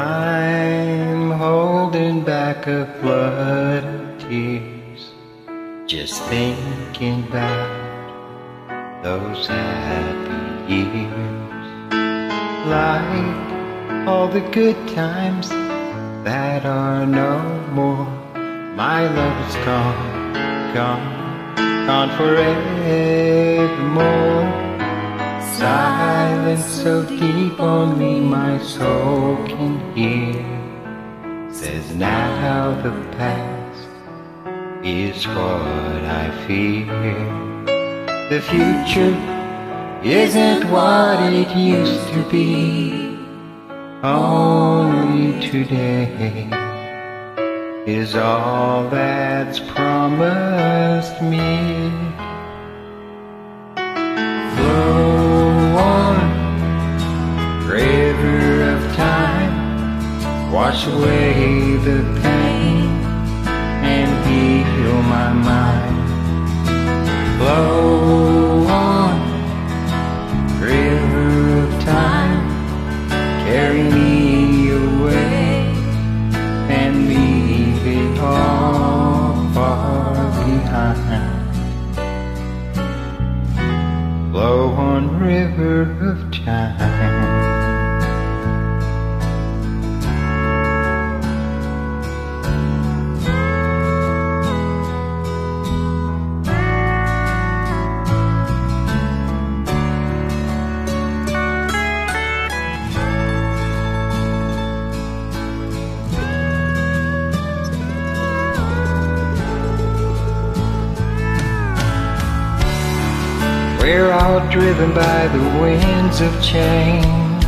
I'm holding back a flood of tears, just thinking about those happy years. Like all the good times that are no more. My love is gone, gone forevermore. Silence so deep only my soul can hear says now the past is what I fear. The future isn't what it used to be. Only today is all that's promised me. Flow on, river of time, wash away the pain and heal my mind. Flow on, river of time, carry me away and leave it all far behind. Flow on, river of time. We're all driven by the winds of change.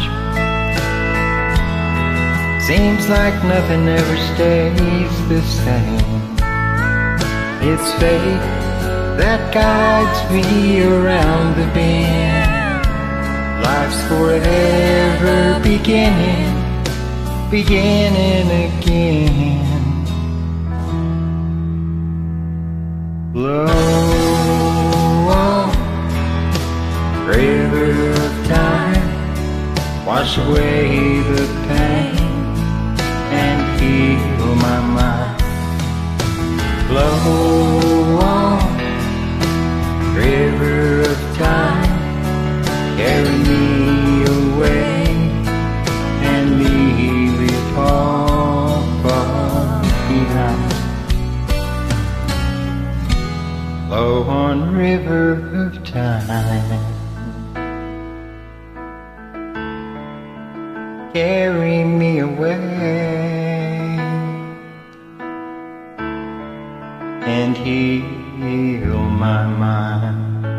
Seems like nothing ever stays the same. It's fate that guides me around the bend. Life's forever beginning again. Blow on, river of time, wash away the pain and heal my mind. Flow on, river of time, carry me away and leave it all far behind. Flow on, river of time, carry me away and heal my mind.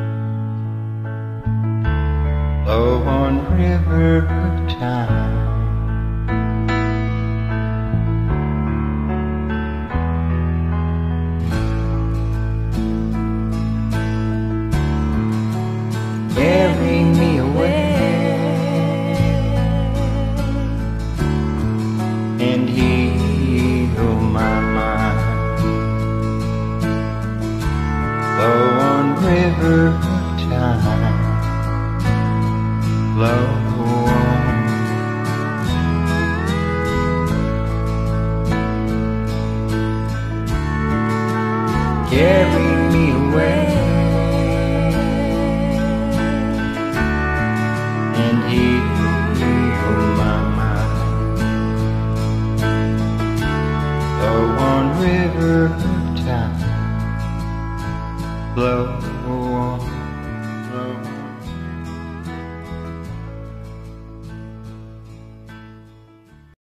Flow on, river of time. Carry me away and heal my mind. Flow on, river of time. Flow on. Carry me away and heal my mind. Flow on, river of time. Flow on, flow on.